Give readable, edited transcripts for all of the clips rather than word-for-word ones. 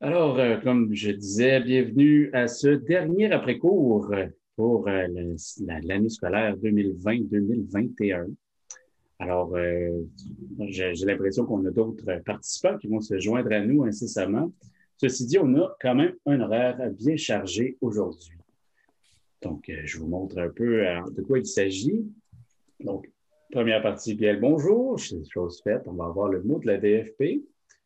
Comme je disais, bienvenue à ce dernier après-cours pour l'année scolaire 2020-2021. Alors, j'ai l'impression qu'on a d'autres participants qui vont se joindre à nous incessamment. Ceci dit, on a quand même un horaire bien chargé aujourd'hui. Donc, je vous montre un peu de quoi il s'agit. Donc, première partie, bien le bonjour, chose faite, on va avoir le mot de la DFP.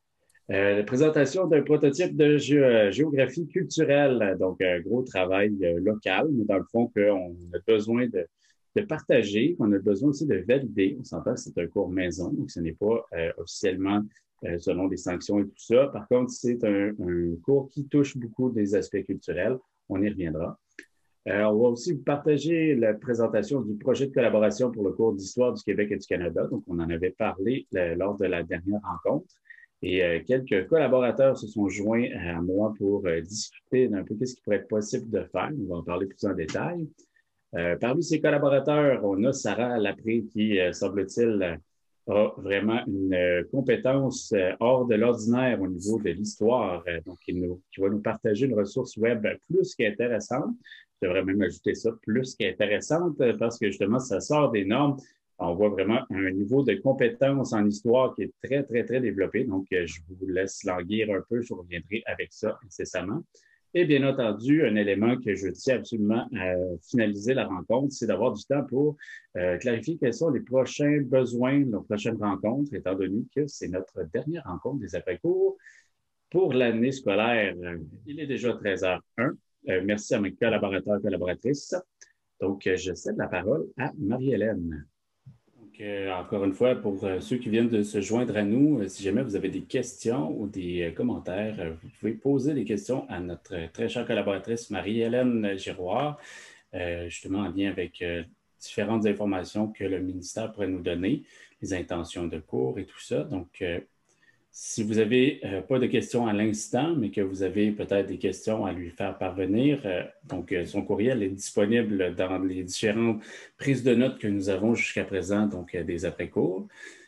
La présentation d'un prototype de géographie culturelle, donc un gros travail local, mais dans le fond qu'on a besoin de partager, qu'on a besoin aussi de valider. On s'entend que c'est un cours maison, donc ce n'est pas officiellement selon des sanctions et tout ça. Par contre, c'est un cours qui touche beaucoup des aspects culturels. On y reviendra. On va aussi vous partager la présentation du projet de collaboration pour le cours d'histoire du Québec et du Canada. Donc, on en avait parlé lors de la dernière rencontre. Et quelques collaborateurs se sont joints à moi pour discuter d'un peu ce qui pourrait être possible de faire. On va en parler plus en détail. Parmi ces collaborateurs, on a Sarah Lapré qui, semble-t-il, a vraiment une compétence hors de l'ordinaire au niveau de l'histoire. Donc, qui va nous partager une ressource web plus qu'intéressante. Je devrais même ajouter ça, plus qu'intéressante, parce que justement, ça sort des normes. On voit vraiment un niveau de compétence en histoire qui est très, très, très développé. Donc, je vous laisse languir un peu. Je reviendrai avec ça incessamment. Et bien entendu, un élément que je tiens absolument à finaliser la rencontre, c'est d'avoir du temps pour clarifier quels sont les prochains besoins, nos prochaines rencontres, étant donné que c'est notre dernière rencontre des après-cours pour l'année scolaire. Il est déjà 13h01. Merci à mes collaborateurs et collaboratrices. Donc, je cède la parole à Marie-Hélène. Encore une fois, pour ceux qui viennent de se joindre à nous, si jamais vous avez des questions ou des commentaires, vous pouvez poser des questions à notre très chère collaboratrice Marie-Hélène Giroir, justement en lien avec différentes informations que le ministère pourrait nous donner, les intentions de cours et tout ça. Donc, si vous n'avez pas de questions à l'instant, mais que vous avez peut-être des questions à lui faire parvenir, son courriel est disponible dans les différentes prises de notes que nous avons jusqu'à présent, donc des après-cours.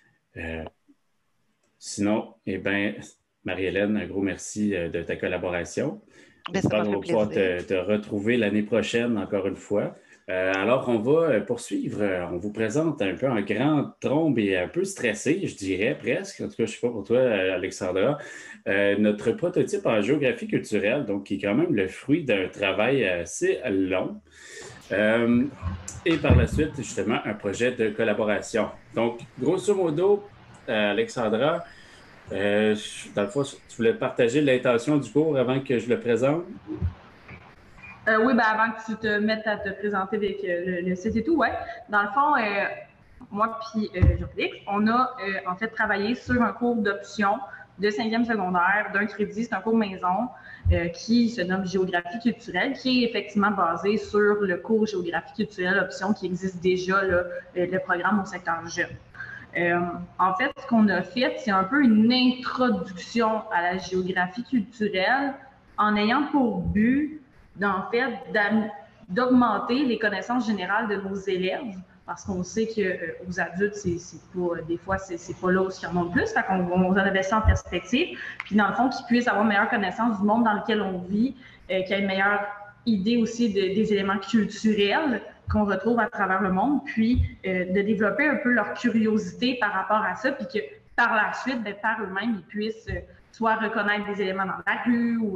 Sinon, Marie-Hélène, un gros merci de ta collaboration. J'espère qu'on va pouvoir te retrouver l'année prochaine, encore une fois. Alors, on va poursuivre. On vous présente un peu en grande trombe et un peu stressé, je dirais presque. En tout cas, je ne sais pas pour toi, Alexandra. Notre prototype en géographie culturelle, donc qui est quand même le fruit d'un travail assez long. Et par la suite, justement, un projet de collaboration. Donc, grosso modo, Alexandra, dans le fond, tu voulais partager l'intention du cours avant que je le présente? Oui, avant que tu te mettes à te présenter avec le site et tout, ouais. Dans le fond, moi puis Jean-Félix, on a en fait travaillé sur un cours d'option de 5e secondaire d'un crédit. C'est un cours maison qui se nomme Géographie culturelle, qui est effectivement basé sur le cours Géographie culturelle option qui existe déjà, là, le programme au secteur jeune. En fait, ce qu'on a fait, c'est un peu une introduction à la géographie culturelle en ayant pour but d'augmenter les connaissances générales de nos élèves, parce qu'on sait qu'aux adultes, des fois, c'est pas là où ils en ont le plus, fait qu'on en avait ça en perspective, puis dans le fond, qu'ils puissent avoir une meilleure connaissance du monde dans lequel on vit, qu'il y ait une meilleure idée aussi des éléments culturels qu'on retrouve à travers le monde, puis de développer un peu leur curiosité par rapport à ça, puis que par la suite, par eux-mêmes, ils puissent soit reconnaître des éléments dans la rue ou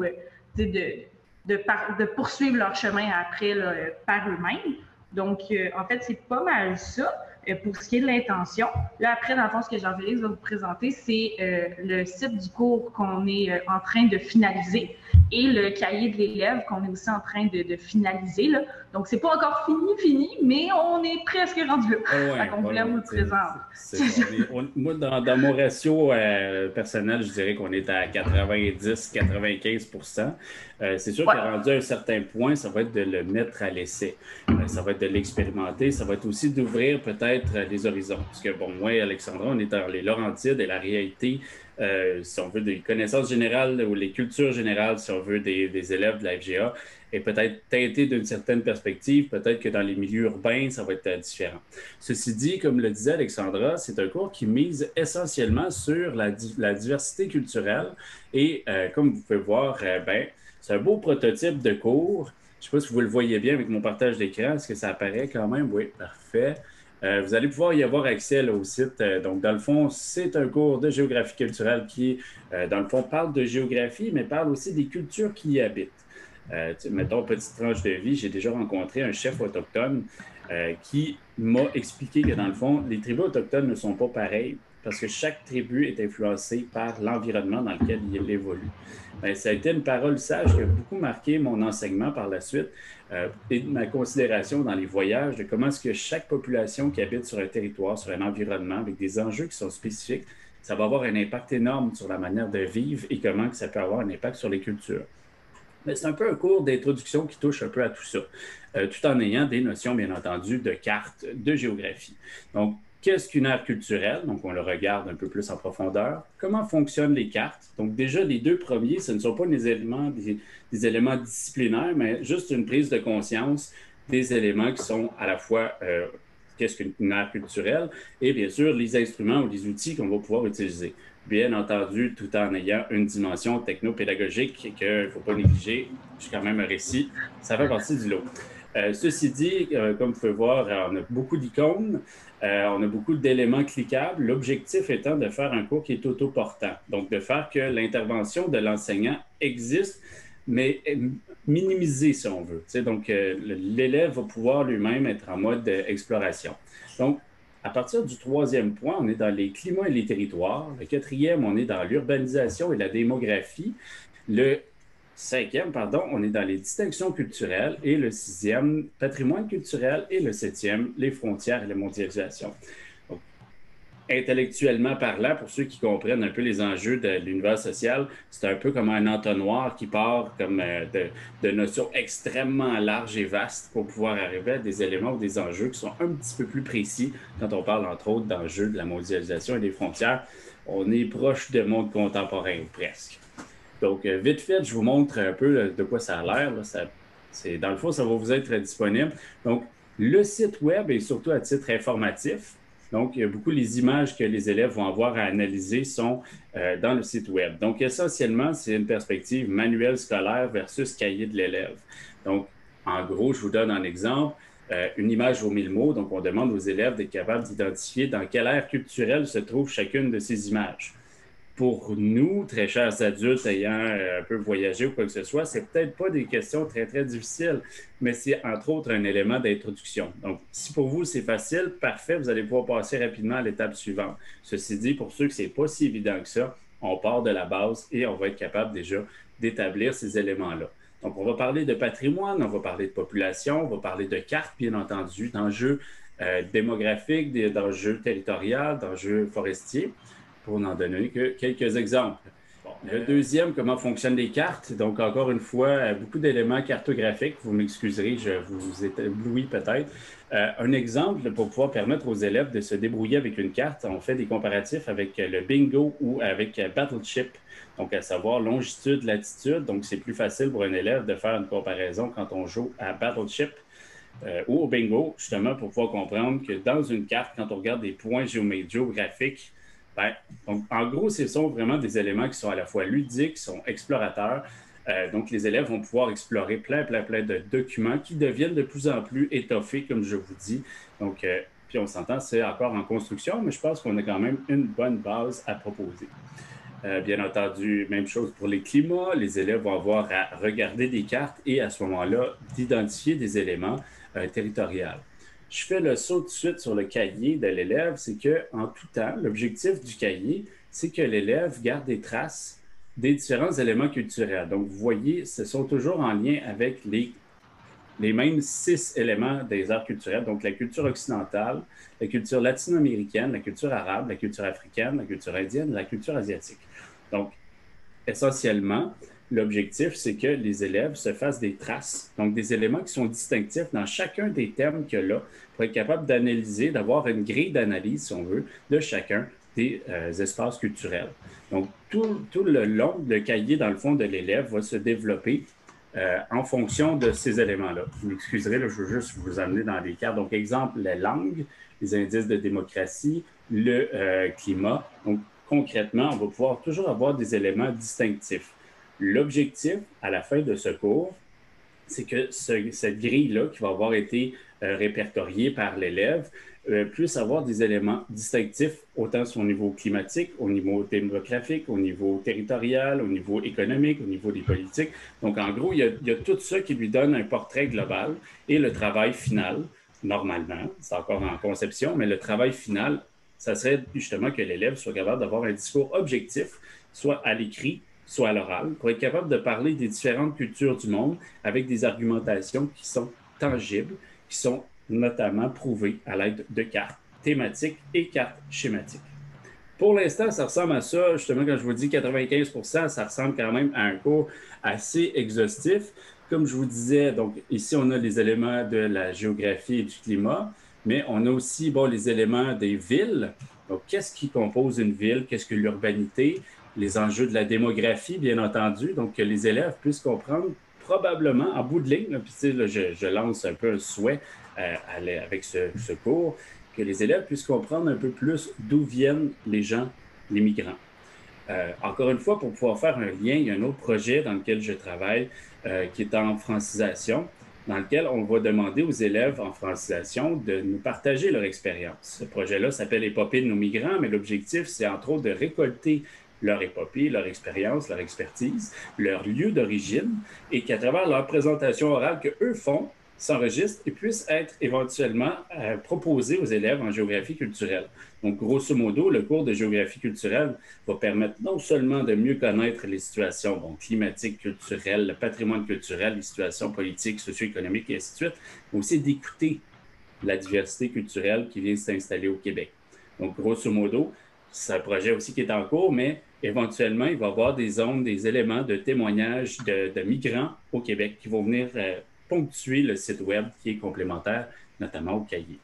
de poursuivre leur chemin après là, par eux-mêmes. Donc, en fait, c'est pas mal ça pour ce qui est de l'intention. Là, après, dans le fond, ce que Jean-Félix va vous présenter, c'est le site du cours qu'on est en train de finaliser et le cahier de l'élève qu'on est aussi en train de finaliser. Là. Donc, c'est pas encore fini, mais on est presque rendu là. Ouais, on voulait vous le présenter. Moi, dans mon ratio personnel, je dirais qu'on est à 90-95%. C'est sûr qu'à rendu à un certain point, ça va être de le mettre à l'essai. Ça va être de l'expérimenter. Ça va être aussi d'ouvrir peut-être les horizons. Parce que, bon, moi et Alexandra, on est dans les Laurentides et la réalité si on veut, des connaissances générales ou les cultures générales, si on veut, des élèves de la FGA, est peut-être teintée d'une certaine perspective. Peut-être que dans les milieux urbains, ça va être différent. Ceci dit, comme le disait Alexandra, c'est un cours qui mise essentiellement sur la diversité culturelle. Et comme vous pouvez voir, ben, c'est un beau prototype de cours. Je ne sais pas si vous le voyez bien avec mon partage d'écran. Est-ce que ça apparaît quand même? Oui, parfait. Vous allez pouvoir y avoir accès là, au site. Donc, dans le fond, c'est un cours de géographie culturelle qui, dans le fond, parle de géographie, mais parle aussi des cultures qui y habitent. Mettons, petite tranche de vie, j'ai déjà rencontré un chef autochtone qui m'a expliqué que, dans le fond, les tribus autochtones ne sont pas pareilles parce que chaque tribu est influencée par l'environnement dans lequel il évolue. Bien, ça a été une parole sage qui a beaucoup marqué mon enseignement par la suite et ma considération dans les voyages de comment est-ce que chaque population qui habite sur un territoire, sur un environnement avec des enjeux qui sont spécifiques, ça va avoir un impact énorme sur la manière de vivre et comment que ça peut avoir un impact sur les cultures. Mais c'est un peu un cours d'introduction qui touche un peu à tout ça, tout en ayant des notions, bien entendu, de cartes, de géographie. Donc, qu'est-ce qu'une aire culturelle? Donc, on le regarde un peu plus en profondeur. Comment fonctionnent les cartes? Donc, déjà, les deux premiers, ce ne sont pas des éléments disciplinaires, mais juste une prise de conscience des éléments qui sont à la fois qu'est-ce qu'une aire culturelle et bien sûr les instruments ou les outils qu'on va pouvoir utiliser. Bien entendu, tout en ayant une dimension technopédagogique qu'il ne faut pas négliger. J'ai quand même un récit, ça fait partie du lot. Ceci dit, comme vous pouvez voir, on a beaucoup d'icônes, on a beaucoup d'éléments cliquables. L'objectif étant de faire un cours qui est autoportant, donc de faire que l'intervention de l'enseignant existe, mais minimisée si on veut. Donc, l'élève va pouvoir lui-même être en mode exploration. Donc, à partir du troisième point, on est dans les climats et les territoires. Le quatrième, on est dans l'urbanisation et la démographie. Le cinquième, pardon, on est dans les distinctions culturelles. Et le sixième, patrimoine culturel. Et le septième, les frontières et la mondialisation. Donc, intellectuellement parlant, pour ceux qui comprennent un peu les enjeux de l'univers social, c'est un peu comme un entonnoir qui part comme de notions extrêmement larges et vastes pour pouvoir arriver à des éléments ou des enjeux qui sont un petit peu plus précis quand on parle entre autres d'enjeux de la mondialisation et des frontières. On est proche de monde contemporain presque. Donc, vite fait, je vous montre un peu de quoi ça a l'air. Dans le fond, ça va vous être disponible. Donc, le site web est surtout à titre informatif. Donc, il y a beaucoup les images que les élèves vont avoir à analyser sont dans le site web. Donc, essentiellement, c'est une perspective manuel scolaire versus cahier de l'élève. Donc, en gros, je vous donne un exemple. Une image vaut 1000 mots. Donc, on demande aux élèves d'être capables d'identifier dans quelle ère culturelle se trouve chacune de ces images. Pour nous, très chers adultes ayant un peu voyagé ou quoi que ce soit, c'est peut-être pas des questions très, très difficiles, mais c'est entre autres un élément d'introduction. Donc, si pour vous, c'est facile, parfait, vous allez pouvoir passer rapidement à l'étape suivante. Ceci dit, pour ceux que c'est pas si évident que ça, on part de la base et on va être capable déjà d'établir ces éléments-là. Donc, on va parler de patrimoine, on va parler de population, on va parler de cartes, bien entendu, d'enjeux démographiques, d'enjeux territoriaux, d'enjeux forestiers, pour n'en donner que quelques exemples. Bon, le deuxième, comment fonctionnent les cartes. Donc, encore une fois, beaucoup d'éléments cartographiques. Vous m'excuserez, je vous éblouis peut-être. Un exemple pour pouvoir permettre aux élèves de se débrouiller avec une carte, on fait des comparatifs avec le bingo ou avec Battleship. Donc, à savoir longitude, latitude. Donc, c'est plus facile pour un élève de faire une comparaison quand on joue à Battleship. Ou au bingo, justement, pour pouvoir comprendre que dans une carte, quand on regarde des points géographiques, ben, donc, en gros, ce sont vraiment des éléments qui sont à la fois ludiques, qui sont explorateurs. Donc, les élèves vont pouvoir explorer plein de documents qui deviennent de plus en plus étoffés, comme je vous dis. Donc, puis on s'entend, c'est encore en construction, mais je pense qu'on a quand même une bonne base à proposer. Bien entendu, même chose pour les climats. Les élèves vont avoir à regarder des cartes et à ce moment-là, d'identifier des éléments territoriaux. Je fais le saut tout de suite sur le cahier de l'élève, c'est qu'en tout temps, l'objectif du cahier, c'est que l'élève garde des traces des différents éléments culturels. Donc, vous voyez, ce sont toujours en lien avec les mêmes 6 éléments des arts culturels, donc la culture occidentale, la culture latino-américaine, la culture arabe, la culture africaine, la culture indienne, la culture asiatique. Donc, essentiellement, l'objectif, c'est que les élèves se fassent des traces, donc des éléments qui sont distinctifs dans chacun des thèmes qu'il y a là, pour être capable d'analyser, d'avoir une grille d'analyse, si on veut, de chacun, des espaces culturels. Donc, tout le long, le cahier, dans le fond, de l'élève va se développer en fonction de ces éléments-là. Vous m'excuserez, là, je veux juste vous amener dans les cartes. Donc, exemple, la langue, les indices de démocratie, le climat. Donc, concrètement, on va pouvoir toujours avoir des éléments distinctifs. L'objectif, à la fin de ce cours, c'est que cette grille-là, qui va avoir été répertoriée par l'élève, puisse avoir des éléments distinctifs, autant sur le niveau climatique, au niveau démographique, au niveau territorial, au niveau économique, au niveau des politiques. Donc, en gros, il y a tout ça qui lui donne un portrait global et le travail final, normalement, c'est encore en conception, mais le travail final, ça serait justement que l'élève soit capable d'avoir un discours objectif, soit à l'écrit, soit à l'oral, pour être capable de parler des différentes cultures du monde avec des argumentations qui sont tangibles, qui sont notamment prouvées à l'aide de cartes thématiques et cartes schématiques. Pour l'instant, ça ressemble à ça. Justement, quand je vous dis 95%, ça ressemble quand même à un cours assez exhaustif. Comme je vous disais, donc ici, on a les éléments de la géographie et du climat, mais on a aussi les éléments des villes. Donc, qu'est-ce qui compose une ville? Qu'est-ce que l'urbanité? Les enjeux de la démographie, bien entendu, donc que les élèves puissent comprendre probablement en bout de ligne, là, puis tu sais, là, je lance un peu un souhait avec ce cours, que les élèves puissent comprendre un peu plus d'où viennent les gens, les migrants. Encore une fois, pour pouvoir faire un lien, il y a un autre projet dans lequel je travaille qui est en francisation, dans lequel on va demander aux élèves en francisation de nous partager leur expérience. Ce projet-là s'appelle Épopée de nos migrants, mais l'objectif, c'est entre autres de récolter leur épopée, leur expérience, leur expertise, leur lieu d'origine, et qu'à travers leur présentation orale qu'eux font, s'enregistrent et puissent être éventuellement proposés aux élèves en géographie culturelle. Donc, grosso modo, le cours de géographie culturelle va permettre non seulement de mieux connaître les situations climatiques, culturelles, le patrimoine culturel, les situations politiques, socio-économiques et ainsi de suite, mais aussi d'écouter la diversité culturelle qui vient s'installer au Québec. Donc, grosso modo, c'est un projet aussi qui est en cours, mais éventuellement, il va y avoir des zones, des éléments de témoignages de migrants au Québec qui vont venir ponctuer le site web qui est complémentaire, notamment au cahier.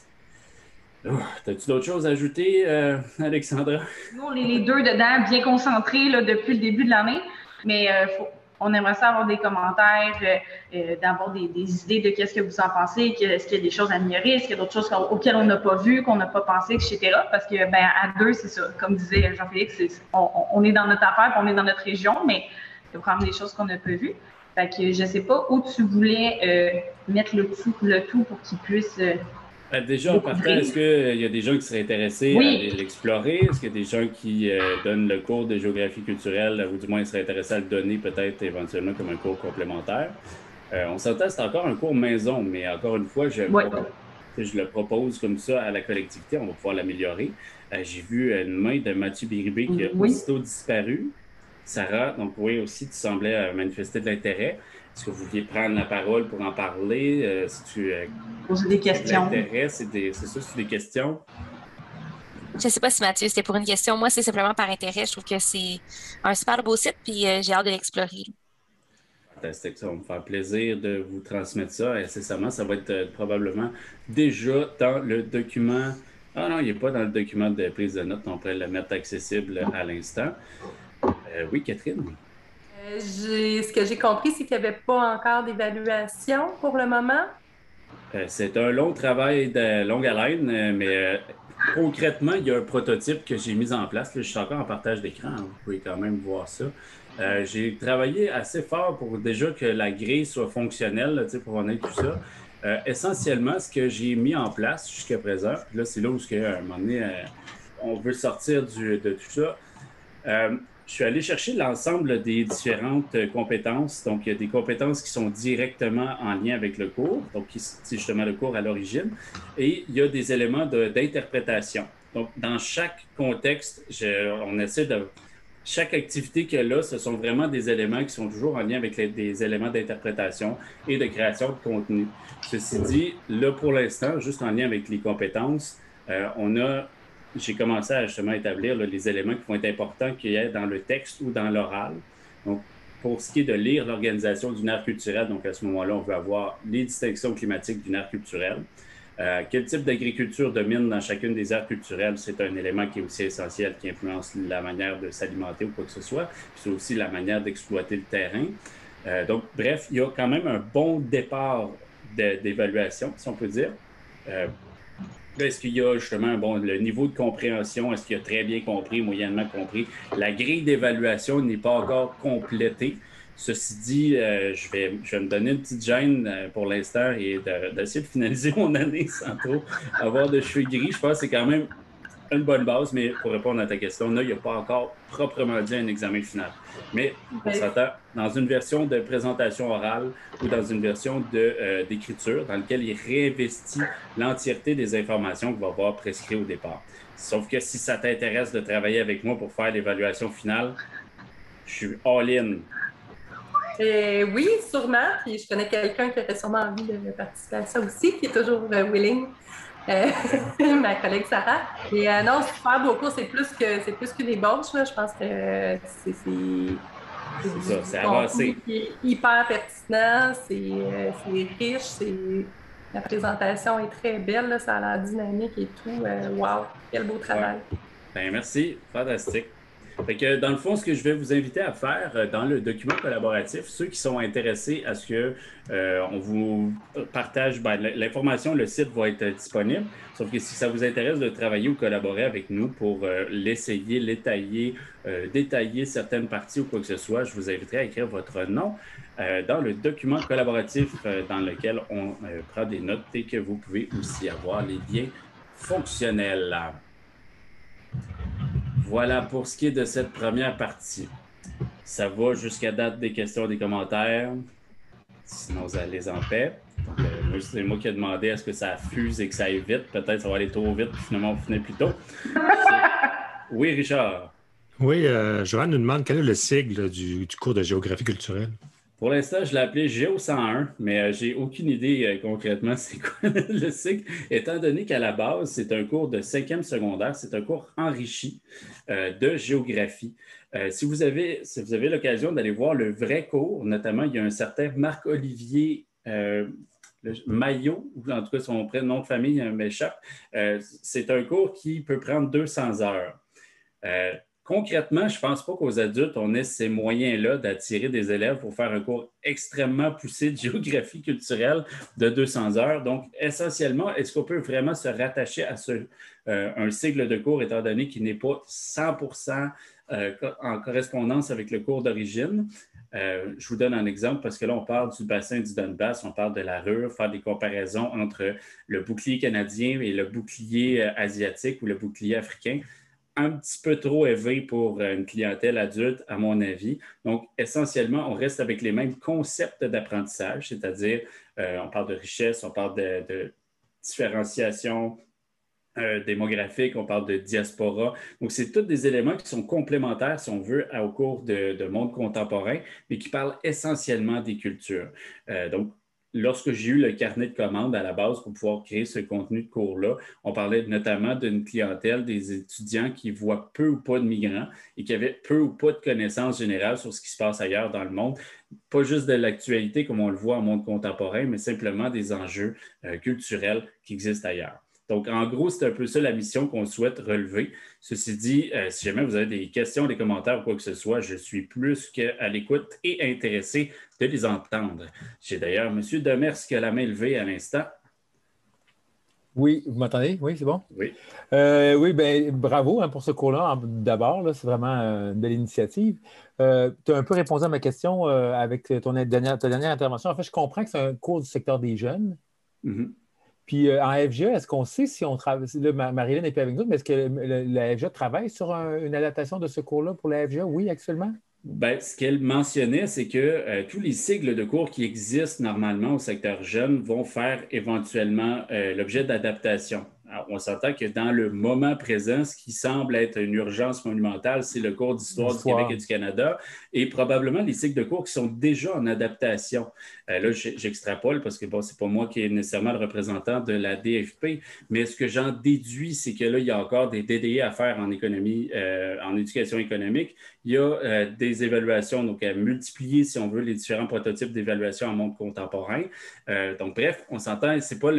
As-tu d'autres choses à ajouter, Alexandra? Nous, on est les deux dedans, bien concentrés là, depuis le début de l'année, mais on aimerait ça avoir des commentaires, d'avoir des idées de qu'est-ce que vous en pensez, est-ce qu'il y a des choses à améliorer, est-ce qu'il y a d'autres choses auxquelles on n'a pas vu, qu'on n'a pas pensé, etc. Parce que, à deux, c'est ça. Comme disait Jean-Félix, on est dans notre affaire, on est dans notre région, mais il y a quand même des choses qu'on n'a pas vues. Fait que je ne sais pas où tu voulais mettre le tout pour qu'ils puissent... Déjà, en partant, est-ce qu'il y a des gens qui seraient intéressés à aller l'explorer? Est-ce qu'il y a des gens qui donnent le cours de géographie culturelle, ou du moins seraient intéressés à le donner peut-être éventuellement comme un cours complémentaire? On s'entend, c'est encore un cours maison, mais encore une fois, je le propose comme ça à la collectivité, on va pouvoir l'améliorer. J'ai vu une main de Mathieu Béribé qui a aussitôt disparu. Sarah, donc oui, aussi, tu semblais manifester de l'intérêt. Est-ce que vous vouliez prendre la parole pour en parler? Si tu poser des questions. L'intérêt, c'est ça, c'est des questions. Je ne sais pas si Mathieu, c'était pour une question. Moi, c'est simplement par intérêt. Je trouve que c'est un super beau site, puis j'ai hâte de l'explorer. Fantastique, ça va me faire plaisir de vous transmettre ça incessamment. Ça va être probablement déjà dans le document. Ah non, il n'est pas dans le document de prise de notes. On pourrait le mettre accessible à l'instant. Oui, Catherine? Ce que j'ai compris, c'est qu'il n'y avait pas encore d'évaluation pour le moment. C'est un long travail de longue haleine, mais concrètement, il y a un prototype que j'ai mis en place. Là, je suis encore en partage d'écran, hein, vous pouvez quand même voir ça. J'ai travaillé assez fort pour déjà que la grille soit fonctionnelle, là, pour en être tout ça. Essentiellement, ce que j'ai mis en place jusqu'à présent, puis là, c'est là où, à un moment donné, on veut sortir de tout ça. Je suis allé chercher l'ensemble des différentes compétences. Donc, il y a des compétences qui sont directement en lien avec le cours, donc c'est justement le cours à l'origine. Et il y a des éléments d'interprétation. Donc, dans chaque contexte, on essaie de... Chaque activité qu'il y a là, ce sont vraiment des éléments qui sont toujours en lien avec des éléments d'interprétation et de création de contenu. Ceci dit, là, pour l'instant, juste en lien avec les compétences, j'ai commencé à justement établir les éléments qui vont être importants qu'il y ait dans le texte ou dans l'oral. Donc, pour ce qui est de lire l'organisation d'une aire culturelle, donc à ce moment-là, on veut avoir les distinctions climatiques d'une aire culturelle. Quel type d'agriculture domine dans chacune des aires culturelles? C'est un élément qui est aussi essentiel, qui influence la manière de s'alimenter ou quoi que ce soit. Puis c'est aussi la manière d'exploiter le terrain. Donc, bref, il y a quand même un bon départ d'évaluation, si on peut dire. Est-ce qu'il y a justement le niveau de compréhension? Est-ce qu'il a très bien compris, moyennement compris? La grille d'évaluation n'est pas encore complétée. Ceci dit, je vais me donner une petite gêne pour l'instant et d'essayer de finaliser mon année sans trop avoir de cheveux gris. Je pense que c'est quand même une bonne base, mais pour répondre à ta question, là, il n'y a pas encore proprement dit un examen final. Mais on s'entend dans une version de présentation orale ou dans une version d'écriture dans laquelle il réinvestit l'entièreté des informations qu'il va avoir prescrites au départ. Sauf que si ça t'intéresse de travailler avec moi pour faire l'évaluation finale, je suis all-in. Oui, sûrement. Puis je connais quelqu'un qui aurait sûrement envie de participer à ça aussi, qui est toujours willing. Ma collègue Sarah. Et non, super beau cours, c'est plus qu'une ébauche. Là. Je pense que c'est avancé. Qui est hyper pertinent, c'est riche, la présentation est très belle, là, ça a l'air dynamique et tout. Wow, quel beau travail. Ouais. Ben, merci, fantastique. Fait que, dans le fond, ce que je vais vous inviter à faire dans le document collaboratif, ceux qui sont intéressés à ce que on vous partage l'information, le site va être disponible. Sauf que si ça vous intéresse de travailler ou collaborer avec nous pour l'essayer, détailler certaines parties ou quoi que ce soit, je vous inviterai à écrire votre nom dans le document collaboratif dans lequel on prend des notes et que vous pouvez aussi avoir les liens fonctionnels. Voilà pour ce qui est de cette première partie. Ça va jusqu'à date des questions, des commentaires. Sinon, ça les en paix. C'est moi qui ai demandé à ce que ça fuse et que ça aille vite. Peut-être ça va aller trop vite, puis finalement, on finit plus tôt. Oui, Richard. Oui, Joanne nous demande quel est le sigle du cours de géographie culturelle. Pour l'instant, je l'ai appelé Géo 101, mais j'ai aucune idée concrètement c'est quoi le cycle, étant donné qu'à la base, c'est un cours de 5e secondaire, c'est un cours enrichi de géographie. Si vous avez l'occasion d'aller voir le vrai cours, notamment, il y a un certain Marc-Olivier Maillot, ou en tout cas son prénom de famille m'échappe, c'est un cours qui peut prendre 200 heures. Concrètement, je ne pense pas qu'aux adultes, on ait ces moyens-là d'attirer des élèves pour faire un cours extrêmement poussé de géographie culturelle de 200 heures. Donc, essentiellement, est-ce qu'on peut vraiment se rattacher à un cycle de cours, étant donné qu'il n'est pas 100% en correspondance avec le cours d'origine? Je vous donne un exemple parce que là, on parle du bassin du Donbass, on parle de la Ruhr, faire des comparaisons entre le bouclier canadien et le bouclier asiatique ou le bouclier africain. Un petit peu trop élevé pour une clientèle adulte, à mon avis. Donc, essentiellement, on reste avec les mêmes concepts d'apprentissage, c'est-à-dire, on parle de richesse, on parle de différenciation démographique, on parle de diaspora. Donc, c'est tous des éléments qui sont complémentaires, si on veut, au cours de monde contemporain, mais qui parlent essentiellement des cultures. Donc, lorsque j'ai eu le carnet de commandes à la base pour pouvoir créer ce contenu de cours-là, on parlait notamment d'une clientèle des étudiants qui voient peu ou pas de migrants et qui avaient peu ou pas de connaissances générales sur ce qui se passe ailleurs dans le monde. Pas juste de l'actualité comme on le voit en monde contemporain, mais simplement des enjeux culturels qui existent ailleurs. Donc, en gros, c'est un peu ça la mission qu'on souhaite relever. Ceci dit, si jamais vous avez des questions, des commentaires ou quoi que ce soit, je suis plus qu'à l'écoute et intéressé de les entendre. J'ai d'ailleurs M. Demers qui a la main levée à l'instant. Oui, vous m'entendez? Oui, c'est bon? Oui. Oui, bien, bravo pour ce cours-là. D'abord, c'est vraiment une belle initiative. Tu as un peu répondu à ma question avec ta dernière intervention. En fait, je comprends que c'est un cours du secteur des jeunes. Mm-hmm. Puis en FGE, est-ce qu'on sait si on travaille... Là, Marilyn n'est plus avec nous, mais est-ce que la FGE travaille sur une adaptation de ce cours-là pour la FGE? Oui, actuellement? Bien, ce qu'elle mentionnait, c'est que tous les cycles de cours qui existent normalement au secteur jeune vont faire éventuellement l'objet d'adaptation. Alors, on s'entend que dans le moment présent, ce qui semble être une urgence monumentale, c'est le cours d'histoire du Québec et du Canada et probablement les cycles de cours qui sont déjà en adaptation. Là, j'extrapole parce que bon, c'est pas moi qui est nécessairement le représentant de la DFP, mais ce que j'en déduis, c'est que là, il y a encore des DDE à faire en économie, en éducation économique. Il y a des évaluations, donc à multiplier, si on veut, les différents prototypes d'évaluation en monde contemporain. Donc, bref, on s'entend, c'est pas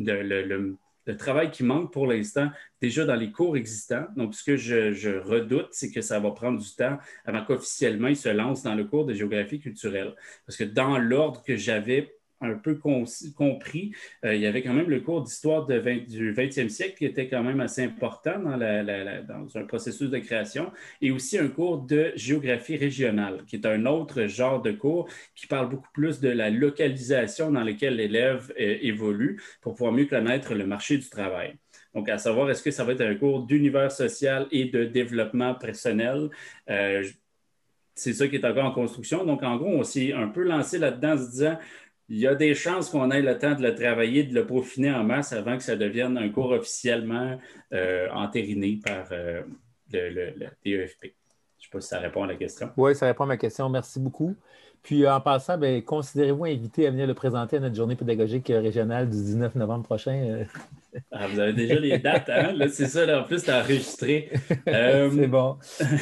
le travail qui manque pour l'instant déjà dans les cours existants. Donc, ce que je redoute, c'est que ça va prendre du temps avant qu'officiellement ils se lancent dans le cours de géographie culturelle. Parce que dans l'ordre que j'avais un peu compris, il y avait quand même le cours d'histoire du 20e siècle qui était quand même assez important dans un processus de création, et aussi un cours de géographie régionale, qui est un autre genre de cours qui parle beaucoup plus de la localisation dans laquelle l'élève évolue pour pouvoir mieux connaître le marché du travail. Donc, à savoir, est-ce que ça va être un cours d'univers social et de développement personnel? C'est ça qui est encore en construction. Donc, en gros, on s'est un peu lancé là-dedans en se disant, il y a des chances qu'on ait le temps de le travailler, de le peaufiner en masse avant que ça devienne un cours officiellement entériné par le DEFP. Je ne sais pas si ça répond à la question. Oui, ça répond à ma question. Merci beaucoup. Puis en passant, considérez-vous invité à venir le présenter à notre journée pédagogique régionale du 19 novembre prochain? Vous avez déjà les dates, hein? Là, c'est ça, là, en plus, c'est enregistré. C'est bon.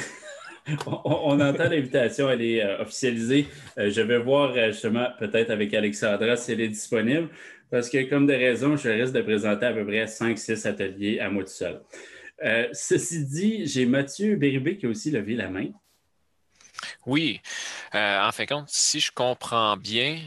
On entend l'invitation, elle est officialisée. Je vais voir justement peut-être avec Alexandra si elle est disponible, parce que comme de raison, je risque de présenter à peu près 5-6 ateliers à moi tout seul. Ceci dit, j'ai Mathieu Bérubé qui a aussi levé la main. Oui. En fin de compte, si je comprends bien,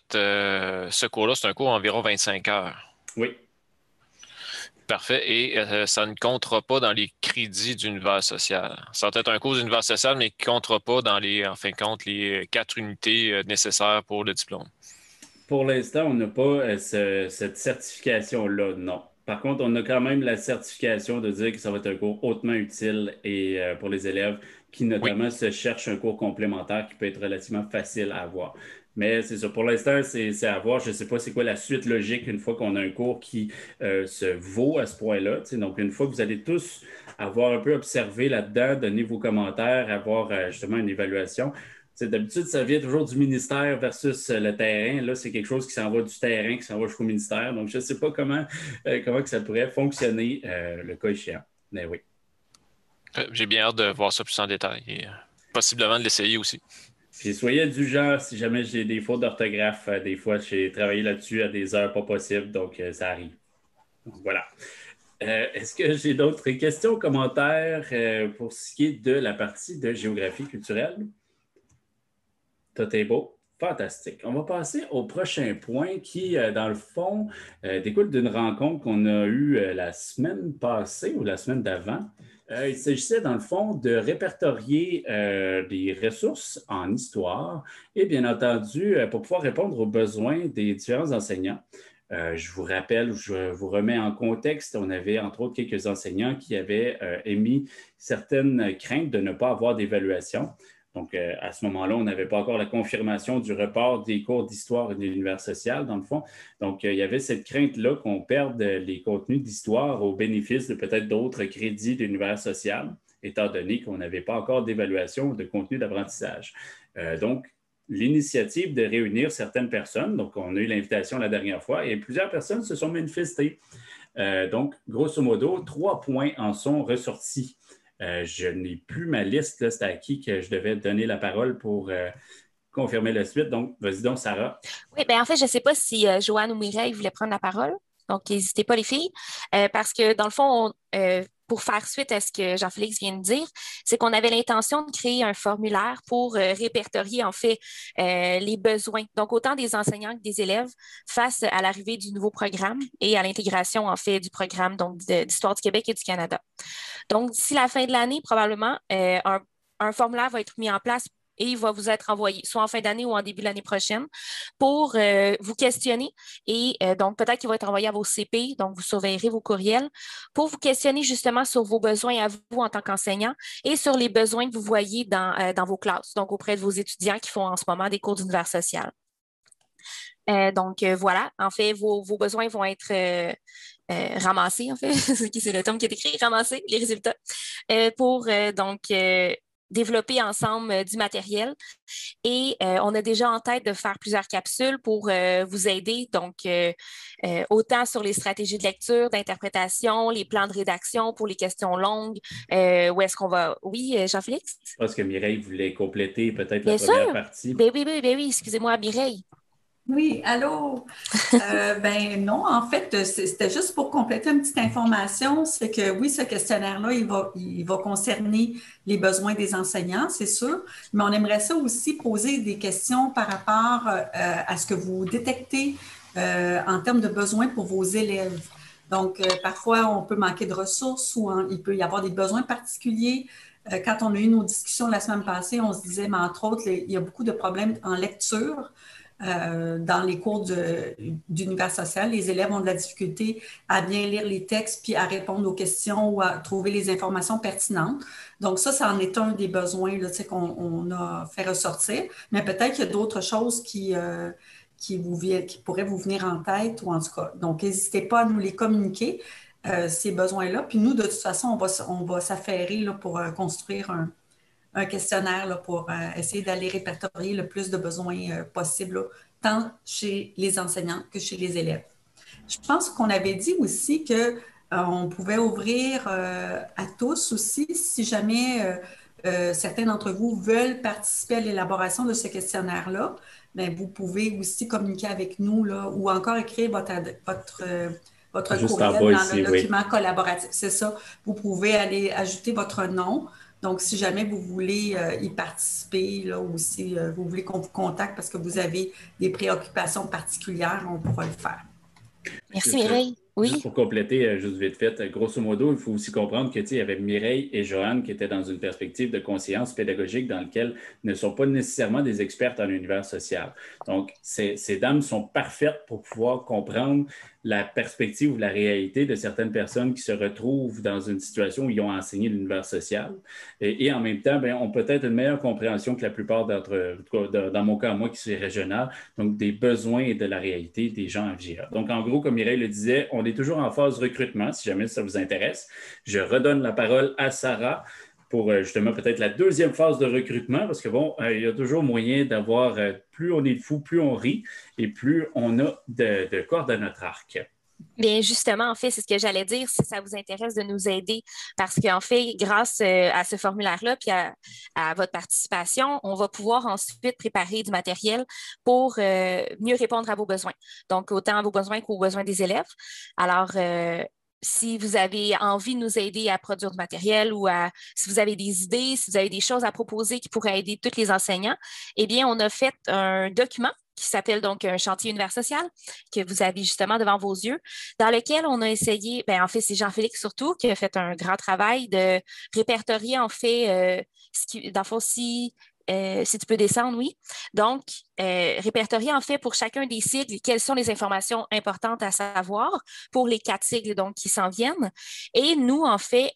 ce cours-là, c'est un cours d'environ 25 heures. Oui. Parfait. Et ça ne comptera pas dans les crédits d'univers social. Ça va être un cours d'univers social, mais qui ne comptera pas dans en fin de compte, les 4 unités nécessaires pour le diplôme. Pour l'instant, on n'a pas cette certification-là, non. Par contre, on a quand même la certification de dire que ça va être un cours hautement utile et pour les élèves qui notamment se cherchent un cours complémentaire qui peut être relativement facile à avoir. Mais c'est ça, pour l'instant, c'est à voir. Je ne sais pas c'est quoi la suite logique une fois qu'on a un cours qui se vaut à ce point-là. Donc, une fois que vous allez tous avoir un peu observé là-dedans, donner vos commentaires, avoir justement une évaluation. D'habitude, ça vient toujours du ministère versus le terrain. Là, c'est quelque chose qui s'en va du terrain, qui s'en va jusqu'au ministère. Donc, je ne sais pas comment que ça pourrait fonctionner le cas échéant. Mais oui. J'ai bien hâte de voir ça plus en détail et possiblement de l'essayer aussi. Puis soyez du genre, si jamais j'ai des fautes d'orthographe, des fois, j'ai travaillé là-dessus à des heures pas possibles, donc ça arrive. Donc, voilà. Est-ce que j'ai d'autres questions, commentaires pour ce qui est de la partie de géographie culturelle? Tout est beau. Fantastique. On va passer au prochain point qui, dans le fond, découle d'une rencontre qu'on a eue la semaine passée ou la semaine d'avant. Il s'agissait, dans le fond, de répertorier des ressources en histoire et, bien entendu, pour pouvoir répondre aux besoins des différents enseignants. Je vous rappelle, je vous remets en contexte, on avait entre autres quelques enseignants qui avaient émis certaines craintes de ne pas avoir d'évaluation. Donc, à ce moment-là, on n'avait pas encore la confirmation du report des cours d'histoire et de l'univers social, dans le fond. Donc, il y avait cette crainte-là qu'on perde les contenus d'histoire au bénéfice de peut-être d'autres crédits d'univers social, étant donné qu'on n'avait pas encore d'évaluation de contenu d'apprentissage. Donc, l'initiative de réunir certaines personnes, donc on a eu l'invitation la dernière fois, et plusieurs personnes se sont manifestées. Donc, grosso modo, 3 points en sont ressortis. Je n'ai plus ma liste, là, c'était à qui que je devais donner la parole pour confirmer la suite. Donc, vas-y donc, Sarah. Oui, bien en fait, je ne sais pas si Joanne ou Mireille voulaient prendre la parole. Donc, n'hésitez pas, les filles, parce que dans le fond, pour faire suite à ce que Jean-Félix vient de dire, c'est qu'on avait l'intention de créer un formulaire pour répertorier en fait les besoins, donc autant des enseignants que des élèves face à l'arrivée du nouveau programme et à l'intégration en fait du programme d'Histoire du Québec et du Canada. Donc, d'ici la fin de l'année, probablement, un formulaire va être mis en place et il va vous être envoyé, soit en fin d'année ou en début de l'année prochaine, pour vous questionner. Et donc, peut-être qu'il va être envoyé à vos CP, donc vous surveillerez vos courriels, pour vous questionner justement sur vos besoins à vous en tant qu'enseignant et sur les besoins que vous voyez dans vos classes, donc auprès de vos étudiants qui font en ce moment des cours d'univers social. Donc, voilà, en fait, vos besoins vont être ramasser, en fait, c'est le terme qui est écrit, ramasser les résultats, pour développer ensemble du matériel. Et on a déjà en tête de faire plusieurs capsules pour vous aider, donc autant sur les stratégies de lecture, d'interprétation, les plans de rédaction pour les questions longues, où est-ce qu'on va... Oui, Jean-Félix? Je pense que Mireille voulait compléter peut-être la Bien première sûr. partie. Ben oui, excusez-moi, Mireille. Oui, allô? Ben non, en fait, c'était juste pour compléter une petite information, c'est que oui, ce questionnaire-là, il va concerner les besoins des enseignants, c'est sûr, mais on aimerait ça aussi poser des questions par rapport à ce que vous détectez en termes de besoins pour vos élèves. Donc, parfois, on peut manquer de ressources ou il peut y avoir des besoins particuliers. Quand on a eu nos discussions la semaine passée, on se disait, mais entre autres, il y a beaucoup de problèmes en lecture. Dans les cours d'univers social, les élèves ont de la difficulté à bien lire les textes puis à répondre aux questions ou à trouver les informations pertinentes. Donc ça en est un des besoins là, qu'on a fait ressortir. Mais peut-être qu'il y a d'autres choses qui pourraient vous venir en tête ou en tout cas. Donc, n'hésitez pas à nous les communiquer, ces besoins-là. Puis nous, de toute façon, on va s'affairer là, pour construire un questionnaire là, pour essayer d'aller répertorier le plus de besoins possible, là, tant chez les enseignants que chez les élèves. Je pense qu'on avait dit aussi qu'on pouvait ouvrir à tous aussi, si jamais certains d'entre vous veulent participer à l'élaboration de ce questionnaire-là, bien, vous pouvez aussi communiquer avec nous là, ou encore écrire votre courriel dans ici, le document collaboratif. C'est ça. Vous pouvez aller ajouter votre nom. Donc, si jamais vous voulez y participer là, ou si vous voulez qu'on vous contacte parce que vous avez des préoccupations particulières, on pourra le faire. Merci, Mireille. Oui. Juste pour compléter, juste vite fait, grosso modo, il faut aussi comprendre que, il y avait Mireille et Joanne qui étaient dans une perspective de conscience pédagogique dans laquelle ne sont pas nécessairement des expertes en univers social. Donc, ces dames sont parfaites pour pouvoir comprendre la perspective ou la réalité de certaines personnes qui se retrouvent dans une situation où ils ont enseigné l'univers social et en même temps, ont peut-être une meilleure compréhension que la plupart dans mon cas, moi qui suis régional, donc des besoins et de la réalité des gens en FGA. Donc, en gros, comme Mireille le disait, on est toujours en phase recrutement, si jamais ça vous intéresse. Je redonne la parole à Sarah pour justement peut-être la deuxième phase de recrutement, parce que il y a toujours moyen d'avoir, plus on est de fous, plus on rit, et plus on a de cordes à notre arc. Bien, justement, en fait, c'est ce que j'allais dire, si ça vous intéresse de nous aider, parce qu'en fait, grâce à ce formulaire-là, puis à votre participation, on va pouvoir ensuite préparer du matériel pour mieux répondre à vos besoins. Donc, autant à vos besoins qu'aux besoins des élèves. Alors, si vous avez envie de nous aider à produire du matériel ou si vous avez des idées, si vous avez des choses à proposer qui pourraient aider tous les enseignants, eh bien, on a fait un document qui s'appelle donc un chantier univers social, que vous avez justement devant vos yeux, dans lequel on a essayé, en fait, c'est Jean-Félix surtout qui a fait un grand travail de répertorier en fait, dans le fond, si tu peux descendre, oui. Donc, répertorier en fait pour chacun des sigles quelles sont les informations importantes à savoir pour les 4 sigles donc, qui s'en viennent. Et nous, en fait,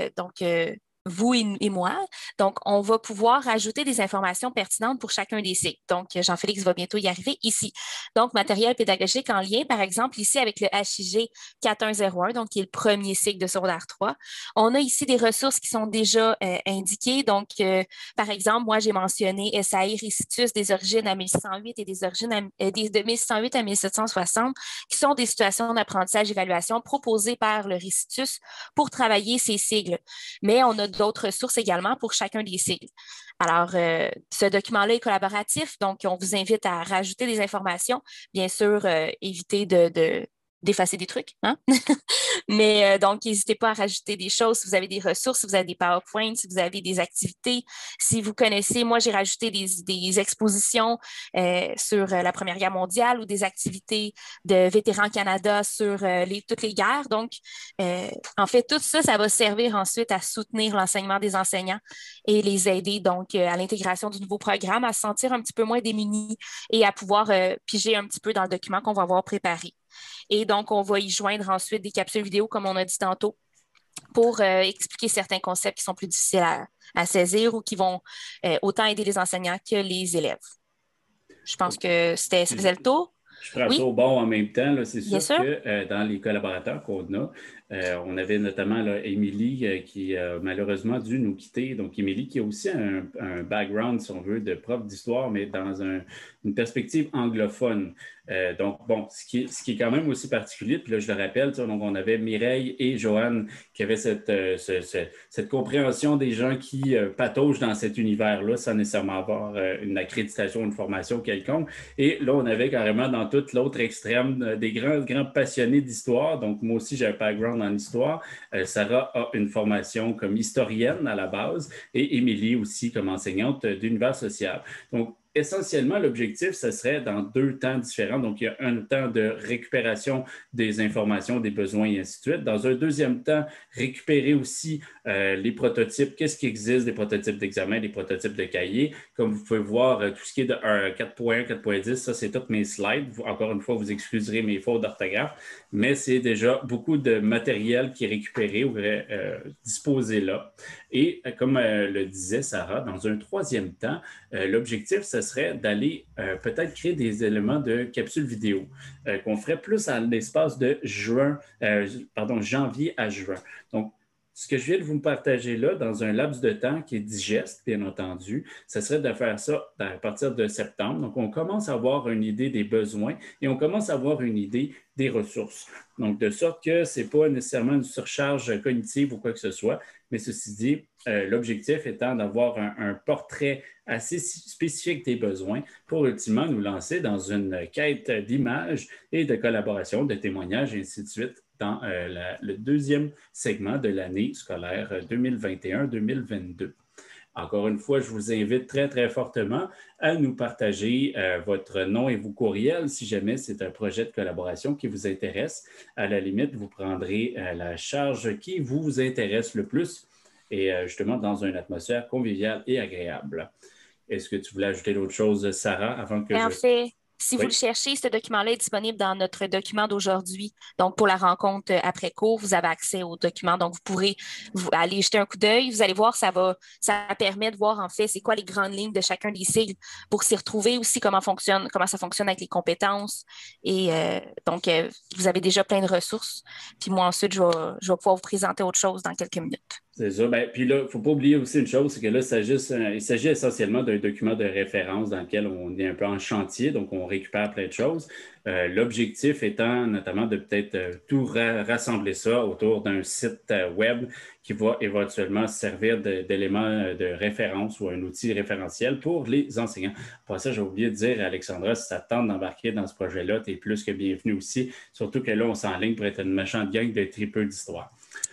vous et moi. Donc, on va pouvoir ajouter des informations pertinentes pour chacun des cycles. Donc, Jean-Félix va bientôt y arriver ici. Donc, matériel pédagogique en lien, par exemple, ici avec le HIG 4101, donc qui est le premier cycle de secondaire 3. On a ici des ressources qui sont déjà indiquées. Donc, par exemple, moi, j'ai mentionné SAI Récitus des origines à 1608 et des origines de 1608 à 1760, qui sont des situations d'apprentissage et d'évaluation proposées par le Récitus pour travailler ces sigles. Mais on a d'autres ressources également pour chacun des sigles. Alors, ce document-là est collaboratif, donc on vous invite à rajouter des informations. Bien sûr, évitez d'effacer des trucs, hein? Mais donc, n'hésitez pas à rajouter des choses si vous avez des ressources, si vous avez des PowerPoints, si vous avez des activités. Si vous connaissez, moi, j'ai rajouté des expositions sur la Première Guerre mondiale ou des activités de Vétérans Canada sur toutes les guerres. Donc, en fait, tout ça, ça va servir ensuite à soutenir l'enseignement des enseignants et les aider donc à l'intégration du nouveau programme, à se sentir un petit peu moins démunis et à pouvoir piger un petit peu dans le document qu'on va avoir préparé. Et donc, on va y joindre ensuite des capsules vidéo, comme on a dit tantôt, pour expliquer certains concepts qui sont plus difficiles à saisir ou qui vont autant aider les enseignants que les élèves. Je pense que ça faisait le tour. Je prends ça au bon en même temps. Là. C'est Bien sûr sûr. que dans les collaborateurs qu'on a, on avait notamment là, Émilie qui a malheureusement dû nous quitter. Donc, Émilie qui a aussi un background, si on veut, de prof d'histoire, mais dans une perspective anglophone. Donc, bon, ce qui est quand même aussi particulier, puis là, je le rappelle, donc on avait Mireille et Joanne qui avaient cette compréhension des gens qui pataugent dans cet univers-là sans nécessairement avoir une accréditation, une formation quelconque. Et là, on avait carrément dans tout l'autre extrême des grands passionnés d'histoire. Donc, moi aussi, j'ai un background en histoire. Sarah a une formation comme historienne à la base et Émilie aussi comme enseignante d'univers social. Donc, essentiellement, l'objectif, ce serait dans 2 temps différents. Donc, il y a un temps de récupération des informations, des besoins et ainsi de suite. Dans un deuxième temps, récupérer aussi les prototypes. Qu'est-ce qui existe des prototypes d'examen, des prototypes de cahiers? Comme vous pouvez voir, tout ce qui est de 4.1, 4.10, ça, c'est toutes mes slides. Encore une fois, vous excuserez mes fautes d'orthographe, mais c'est déjà beaucoup de matériel qui est récupéré ou disposé là. Et comme le disait Sarah, dans un troisième temps, l'objectif, ce serait d'aller peut-être créer des éléments de capsules vidéo qu'on ferait plus à l'espace de janvier à juin. Donc, ce que je viens de vous partager là, dans un laps de temps qui est digeste, bien entendu, ce serait de faire ça à partir de septembre. Donc, on commence à avoir une idée des besoins et on commence à avoir une idée des ressources. Donc, de sorte que ce n'est pas nécessairement une surcharge cognitive ou quoi que ce soit, mais ceci dit, l'objectif étant d'avoir un portrait assez spécifique des besoins pour ultimement nous lancer dans une quête d'images et de collaboration, de témoignages et ainsi de suite dans le deuxième segment de l'année scolaire 2021-2022. Encore une fois, je vous invite très, très fortement à nous partager votre nom et vos courriels si jamais c'est un projet de collaboration qui vous intéresse. À la limite, vous prendrez la charge qui vous intéresse le plus et justement dans une atmosphère conviviale et agréable. Est-ce que tu voulais ajouter d'autres choses, Sarah, avant que En fait, si vous le cherchez, ce document-là est disponible dans notre document d'aujourd'hui. Donc, pour la rencontre après cours, vous avez accès au document. Donc, vous pourrez aller jeter un coup d'œil. Vous allez voir, ça permet de voir en fait c'est quoi les grandes lignes de chacun des sigles pour s'y retrouver aussi comment ça fonctionne avec les compétences. Et donc, vous avez déjà plein de ressources. Puis moi, ensuite, je vais pouvoir vous présenter autre chose dans quelques minutes. C'est ça. Ben, puis là, il ne faut pas oublier aussi une chose, c'est que là, il s'agit essentiellement d'un document de référence dans lequel on est un peu en chantier, donc on récupère plein de choses. L'objectif étant notamment de peut-être tout rassembler ça autour d'un site web qui va éventuellement servir d'élément de référence ou un outil référentiel pour les enseignants. Pour ça, j'ai oublié de dire, Alexandra, si ça te tente d'embarquer dans ce projet-là, tu es plus que bienvenue aussi, surtout que là, on s'enligne pour être une méchante gang de tripeux d'histoire.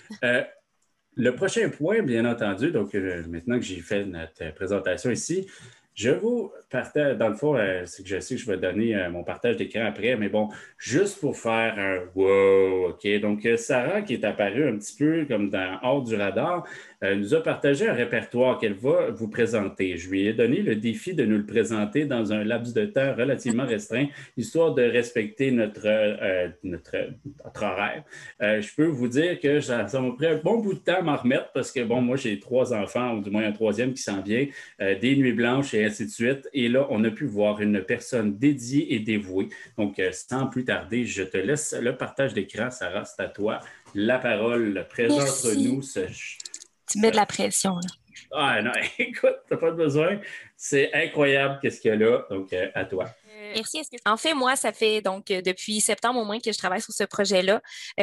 Le prochain point, bien entendu, donc maintenant que j'ai fait notre présentation ici, je vous partage, dans le fond, c'est que je sais que je vais donner mon partage d'écran après, mais bon, juste pour faire un « wow », OK? Donc, Sarah, qui est apparue un petit peu comme hors du radar, nous a partagé un répertoire qu'elle va vous présenter. Je lui ai donné le défi de nous le présenter dans un laps de temps relativement restreint, histoire de respecter notre horaire. Je peux vous dire que ça m'a pris un bon bout de temps à m'en remettre parce que, bon, moi, j'ai 3 enfants, ou du moins un 3e qui s'en vient, des nuits blanches et ainsi de suite. Et là, on a pu voir une personne dédiée et dévouée. Donc, sans plus tarder, je te laisse le partage d'écran. Sarah, c'est à toi. La parole, présente-nous ce... Tu mets de la pression, là. Ah non, écoute, t'as pas besoin. C'est incroyable qu'est-ce qu'il y a là. Donc, à toi. Merci. En fait, moi, ça fait donc depuis septembre au moins que je travaille sur ce projet-là.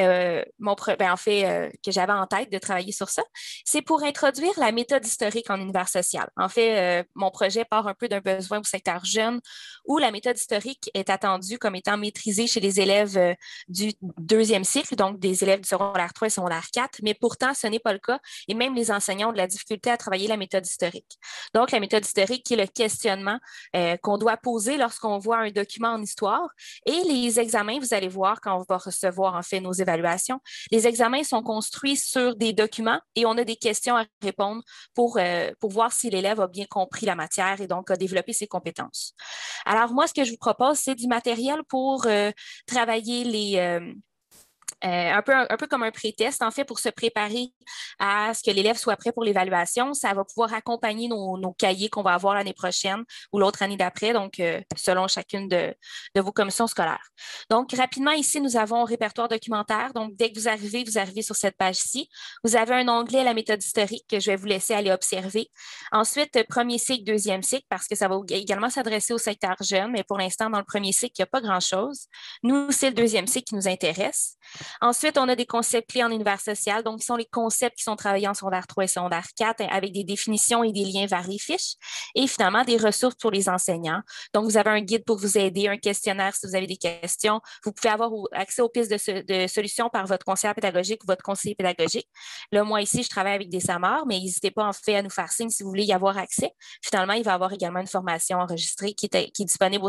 Que j'avais en tête de travailler sur ça, c'est pour introduire la méthode historique en univers social. En fait, mon projet part un peu d'un besoin au secteur jeune où la méthode historique est attendue comme étant maîtrisée chez les élèves du 2e cycle, donc des élèves du secondaire 3 et secondaire 4, mais pourtant, ce n'est pas le cas et même les enseignants ont de la difficulté à travailler la méthode historique. Donc, la méthode historique qui est le questionnement qu'on doit poser lorsqu'on voit un document en histoire et les examens, vous allez voir quand on va recevoir en fait nos évaluations, les examens sont construits sur des documents et on a des questions à répondre pour voir si l'élève a bien compris la matière et donc a développé ses compétences. Alors moi, ce que je vous propose, c'est du matériel pour travailler un peu comme un pré-test, en fait, pour se préparer à ce que l'élève soit prêt pour l'évaluation. Ça va pouvoir accompagner nos cahiers qu'on va avoir l'année prochaine ou l'autre année d'après, donc selon chacune de vos commissions scolaires. Donc, rapidement, ici, nous avons un répertoire documentaire. Donc, dès que vous arrivez sur cette page-ci. Vous avez un onglet La méthode historique que je vais vous laisser aller observer. Ensuite, premier cycle, deuxième cycle, parce que ça va également s'adresser au secteur jeune, mais pour l'instant, dans le premier cycle, il n'y a pas grand-chose. Nous, c'est le deuxième cycle qui nous intéresse. Ensuite, on a des concepts clés en univers social. Donc, ce sont les concepts qui sont travaillés en secondaire 3 et secondaire 4 avec des définitions et des liens vers les fiches. Et finalement, des ressources pour les enseignants. Donc, vous avez un guide pour vous aider, un questionnaire si vous avez des questions. Vous pouvez avoir accès aux pistes de solutions par votre conseiller pédagogique ou votre conseiller pédagogique. Là, moi, ici, je travaille avec des SAMAR, mais n'hésitez pas en fait à nous faire signe si vous voulez y avoir accès. Finalement, il va y avoir également une formation enregistrée qui est disponible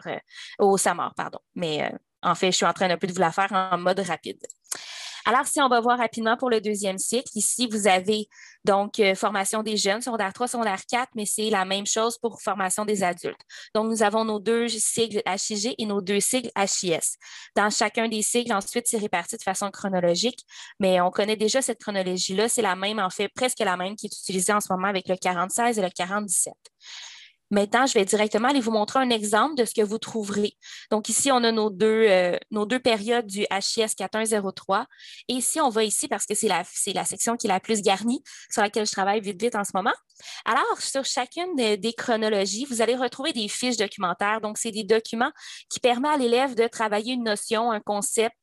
au SAMAR, pardon. Mais en fait, je suis en train d'un peu de vous la faire en mode rapide. Alors, si on va voir rapidement pour le deuxième cycle, ici, vous avez donc formation des jeunes, secondaire 3, secondaire 4, mais c'est la même chose pour formation des adultes. Donc, nous avons nos 2 cycles HIG et nos 2 cycles HIS. Dans chacun des cycles, ensuite, c'est réparti de façon chronologique, mais on connaît déjà cette chronologie-là. C'est la même, en fait, presque la même qui est utilisée en ce moment avec le 40-16 et le 40-17. Maintenant, je vais directement aller vous montrer un exemple de ce que vous trouverez. Donc, ici, on a nos deux périodes du HIS 4103. Et ici, on va ici parce que c'est la section qui est la plus garnie, sur laquelle je travaille vite en ce moment. Alors, sur chacune des chronologies, vous allez retrouver des fiches documentaires. Donc, c'est des documents qui permettent à l'élève de travailler une notion, un concept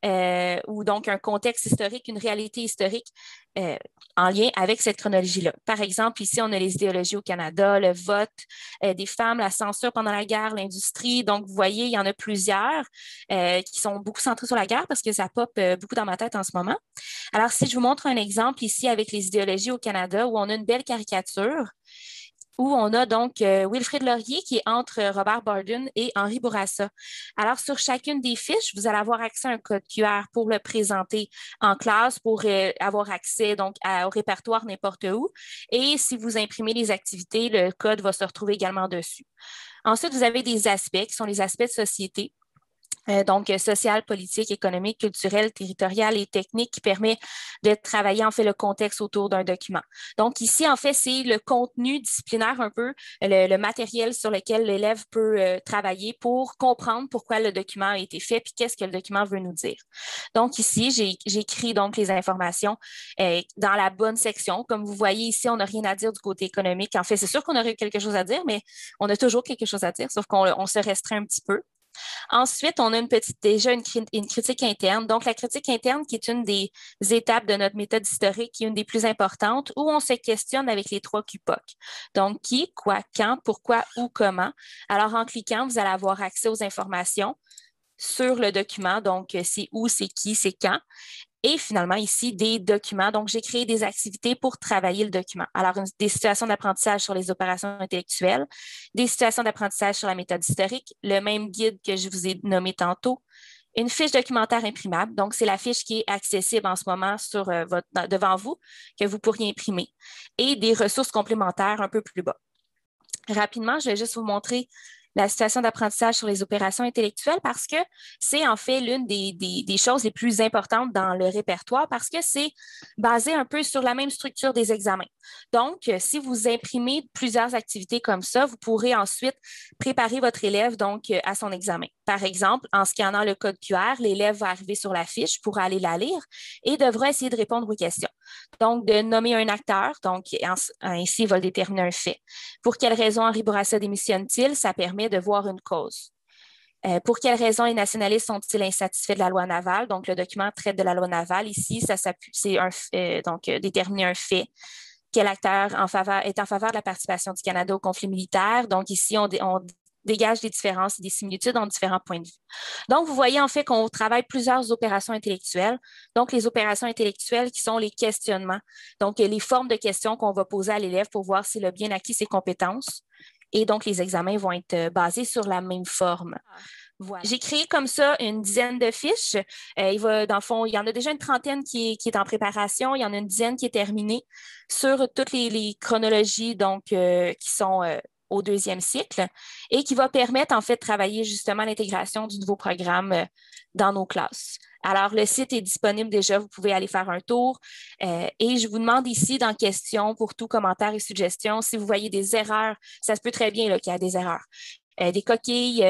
ou donc un contexte historique, une réalité historique en lien avec cette chronologie-là. Par exemple, ici, on a les idéologies au Canada, le vote des femmes, la censure pendant la guerre, l'industrie. Donc, vous voyez, il y en a plusieurs qui sont beaucoup centrés sur la guerre parce que ça pop beaucoup dans ma tête en ce moment. Alors, si je vous montre un exemple ici avec les idéologies au Canada où on a une belle caricature, où on a donc Wilfrid Laurier qui est entre Robert Borden et Henri Bourassa. Alors, sur chacune des fiches, vous allez avoir accès à un code QR pour le présenter en classe, pour avoir accès donc au répertoire n'importe où. Et si vous imprimez les activités, le code va se retrouver également dessus. Ensuite, vous avez des aspects qui sont les aspects de société. Donc social, politique, économique, culturel, territorial et technique qui permet de travailler en fait le contexte autour d'un document. Donc ici, en fait, c'est le contenu disciplinaire un peu, le matériel sur lequel l'élève peut travailler pour comprendre pourquoi le document a été fait puis qu'est-ce que le document veut nous dire. Donc ici, j'écris donc les informations dans la bonne section. Comme vous voyez ici, on n'a rien à dire du côté économique. En fait, c'est sûr qu'on aurait quelque chose à dire, mais on a toujours quelque chose à dire, sauf qu'on se restreint un petit peu. Ensuite, on a une critique interne. Donc, la critique interne qui est une des étapes de notre méthode historique, qui est une des plus importantes, où on se questionne avec les 3 QPOC. Donc, qui, quoi, quand, pourquoi, où, comment. Alors, en cliquant, vous allez avoir accès aux informations sur le document. Donc, c'est où, c'est qui, c'est quand. Et finalement, ici, des documents. Donc, j'ai créé des activités pour travailler le document. Alors, des situations d'apprentissage sur les opérations intellectuelles, des situations d'apprentissage sur la méthode historique, le même guide que je vous ai nommé tantôt, une fiche documentaire imprimable. Donc, c'est la fiche qui est accessible en ce moment devant vous, que vous pourriez imprimer, et des ressources complémentaires un peu plus bas. Rapidement, je vais juste vous montrer la situation d'apprentissage sur les opérations intellectuelles parce que c'est en fait l'une des choses les plus importantes dans le répertoire parce que c'est basé un peu sur la même structure des examens. Donc, si vous imprimez plusieurs activités comme ça, vous pourrez ensuite préparer votre élève donc à son examen. Par exemple, en scannant le code QR, l'élève va arriver sur la fiche pour aller la lire et devra essayer de répondre aux questions. Donc, de nommer un acteur, donc ainsi, il va déterminer un fait. Pour quelle raison Henri Bourassa démissionne-t-il? Ça permet de voir une cause. Pour quelles raisons les nationalistes sont-ils insatisfaits de la loi navale? Donc, le document traite de la loi navale. Ici, c'est déterminer un fait. Quel acteur est en faveur de la participation du Canada au conflit militaire? Donc, ici, on dégage des différences et des similitudes en différents points de vue. Donc, vous voyez en fait qu'on travaille plusieurs opérations intellectuelles. Donc, les opérations intellectuelles qui sont les questionnements. Donc, les formes de questions qu'on va poser à l'élève pour voir s'il a bien acquis ses compétences. Et donc, les examens vont être basés sur la même forme. Voilà. J'ai créé comme ça une dizaine de fiches. Dans le fond, il y en a déjà une trentaine qui est en préparation. Il y en a une dizaine qui est terminée sur toutes les chronologies donc, qui sont au deuxième cycle et qui va permettre en fait de travailler justement l'intégration du nouveau programme dans nos classes. Alors, le site est disponible déjà, vous pouvez aller faire un tour. Et je vous demande ici, dans questions, pour tout commentaire et suggestion, si vous voyez des erreurs, ça se peut très bien qu'il y a des erreurs, des coquilles,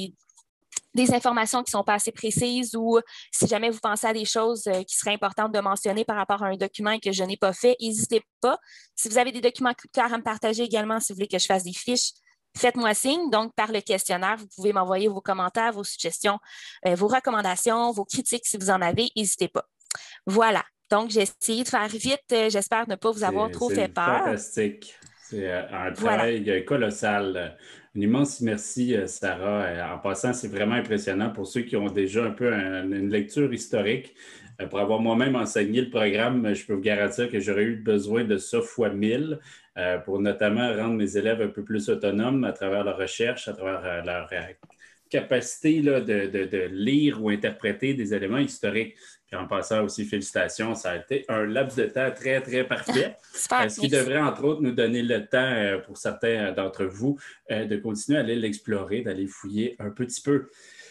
des informations qui ne sont pas assez précises ou si jamais vous pensez à des choses qui seraient importantes de mentionner par rapport à un document que je n'ai pas fait, n'hésitez pas. Si vous avez des documents coup de cœur à me partager également, si vous voulez que je fasse des fiches, faites-moi signe. Donc, par le questionnaire, vous pouvez m'envoyer vos commentaires, vos suggestions, vos recommandations, vos critiques si vous en avez. N'hésitez pas. Voilà. Donc, j'ai essayé de faire vite. J'espère ne pas vous avoir trop fait peur. Fantastique. C'est un travail colossal. Un immense merci, Sarah. En passant, c'est vraiment impressionnant pour ceux qui ont déjà un peu une lecture historique. Pour avoir moi-même enseigné le programme, je peux vous garantir que j'aurais eu besoin de ça fois 1000 pour notamment rendre mes élèves un peu plus autonomes à travers leur recherche, à travers leur capacité là, de lire ou interpréter des éléments historiques. Puis en passant aussi, félicitations, ça a été un laps de temps très, très parfait. Ce qui devrait, entre autres, nous donner le temps pour certains d'entre vous de continuer à aller l'explorer, d'aller fouiller un petit peu.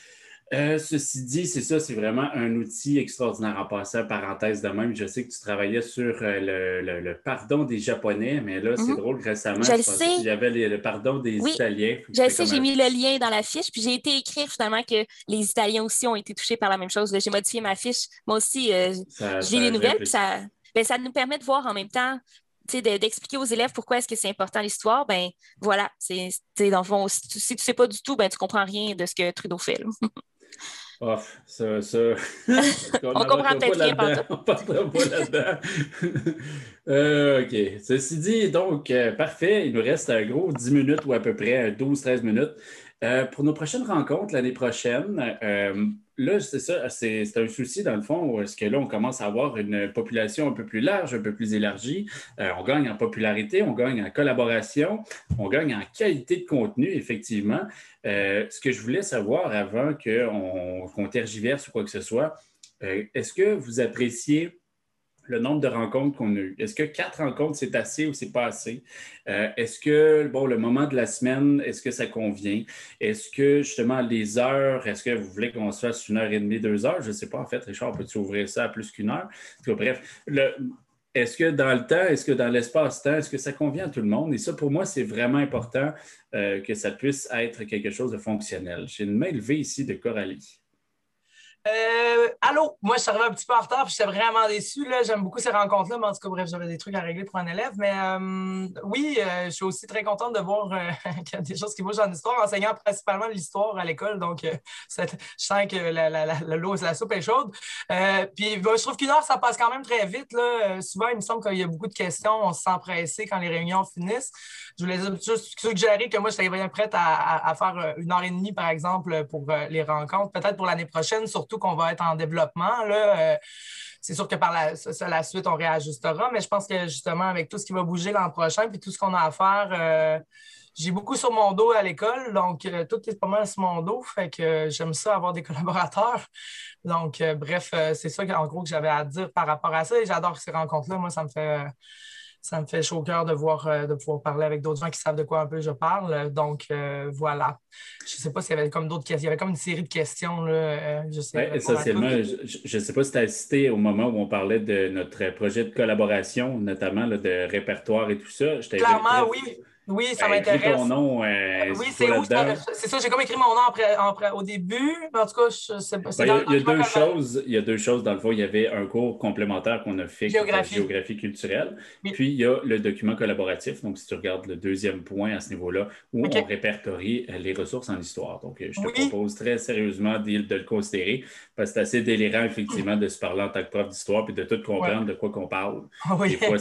Ceci dit, c'est ça, c'est vraiment un outil extraordinaire. En passant, parenthèse de même, je sais que tu travaillais sur le pardon des Japonais, mais là, c'est drôle, récemment, je pensais qu'il y avait le pardon des Italiens. Je sais, j'ai mis le lien dans la fiche, puis j'ai été écrire finalement que les Italiens aussi ont été touchés par la même chose. J'ai modifié ma fiche. Moi aussi, je lis les nouvelles, puis ça nous permet de voir en même temps, d'expliquer aux élèves pourquoi est-ce que c'est important l'histoire. Ben voilà, dans le fond, si tu ne sais pas du tout, ben tu ne comprends rien de ce que Trudeau fait. Oh, ça. On comprend peut-être rien par tout. On ne partira pas là-dedans. OK. Ceci dit, donc, parfait. Il nous reste un gros 10 minutes ou à peu près 12-13 minutes. Pour nos prochaines rencontres l'année prochaine, là, c'est ça, c'est un souci dans le fond, est-ce que là, on commence à avoir une population un peu plus large, un peu plus élargie. On gagne en popularité, on gagne en collaboration, on gagne en qualité de contenu, effectivement. Ce que je voulais savoir avant qu'on tergiverse ou quoi que ce soit, est-ce que vous appréciez le nombre de rencontres qu'on a eues? Est-ce que 4 rencontres, c'est assez ou c'est pas assez? Est-ce que, le moment de la semaine, est-ce que ça convient? Est-ce que, justement, les heures, est-ce que vous voulez qu'on se fasse 1h30, 2 heures? Je ne sais pas, en fait, Richard, peux-tu ouvrir ça à plus qu'1 heure? En tout cas, bref, est-ce que dans le temps, est-ce que dans l'espace-temps, est-ce que ça convient à tout le monde? Et ça, pour moi, c'est vraiment important que ça puisse être quelque chose de fonctionnel. J'ai une main levée ici de Coralie. Allô, moi je suis arrivée un petit peu en retard puis j'étais vraiment déçue. J'aime beaucoup ces rencontres-là, mais en tout cas, bref, j'avais des trucs à régler pour un élève. Mais oui, je suis aussi très contente de voir qu'il y a des choses qui bougent en histoire, enseignant principalement l'histoire à l'école. Donc, je sens que la soupe est chaude. Puis je trouve qu'1 heure, ça passe quand même très vite. Souvent, il me semble qu'il y a beaucoup de questions, on se sent pressé quand les réunions finissent. Je voulais juste suggérer que moi, j'étais bien prête à faire 1h30, par exemple, pour les rencontres. Peut-être pour l'année prochaine, surtout qu'on va être en développement. C'est sûr que par la suite, on réajustera, mais je pense que justement, avec tout ce qui va bouger l'an prochain puis tout ce qu'on a à faire, j'ai beaucoup sur mon dos à l'école, donc tout est pas mal sur mon dos, fait que j'aime ça avoir des collaborateurs. Donc, bref, c'est ça en gros que j'avais à dire par rapport à ça et j'adore ces rencontres-là. Moi, ça me fait chaud au cœur de pouvoir parler avec d'autres gens qui savent de quoi un peu je parle. Donc, voilà. Je ne sais pas s'il y avait comme d'autres questions. Il y avait comme une série de questions. Essentiellement, je ne sais pas si tu as assisté au moment où on parlait de notre projet de collaboration, notamment là, de répertoire et tout ça. Clairement, oui. Oui, ça m'intéresse. Écris ton nom. Oui, c'est où? C'est ça, j'ai comme écrit mon nom au début. En tout cas, je sais pas. Il y a deux choses. Dans le fond, il y avait un cours complémentaire qu'on a fait, géographie culturelle. Oui. Puis, il y a le document collaboratif. Donc, si tu regardes le deuxième point à ce niveau-là, où on répertorie les ressources en histoire. Donc, je te propose très sérieusement de le considérer parce que c'est assez délirant, effectivement, de se parler en tant que prof d'histoire puis de tout comprendre de quoi qu'on parle. Des fois,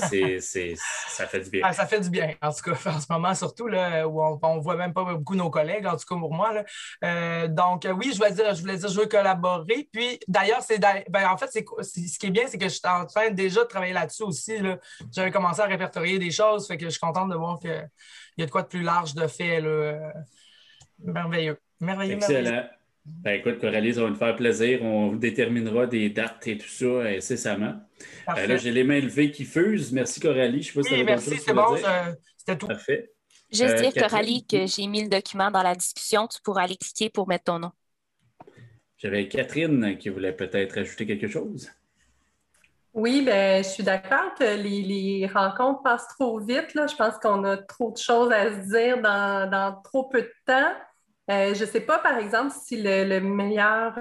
ça fait du bien. Ah, ça fait du bien, en tout cas, en ce moment, surtout, là, où on ne voit même pas beaucoup nos collègues, en tout cas pour moi. Donc, oui, je voulais dire, je veux collaborer. Puis, d'ailleurs, en fait, ce qui est bien, c'est que je suis en train déjà de travailler là-dessus aussi. J'avais commencé à répertorier des choses, fait que je suis contente de voir qu'il y a de quoi de plus large de fait. Merveilleux. Excellent. Ben, écoute, Coralie, ça va nous faire plaisir. On déterminera des dates et tout ça incessamment. Là, j'ai les mains levées qui fusent. Merci, Coralie. Je ne sais pas si tu as merci, c'est bon. C'était tout. Parfait. Juste dire, Catherine? Coralie, que j'ai mis le document dans la discussion. Tu pourras aller cliquer pour mettre ton nom. J'avais Catherine qui voulait peut-être ajouter quelque chose. Oui, ben, je suis d'accord que les rencontres passent trop vite, là. Je pense qu'on a trop de choses à se dire dans trop peu de temps. Je ne sais pas, par exemple, si le meilleur,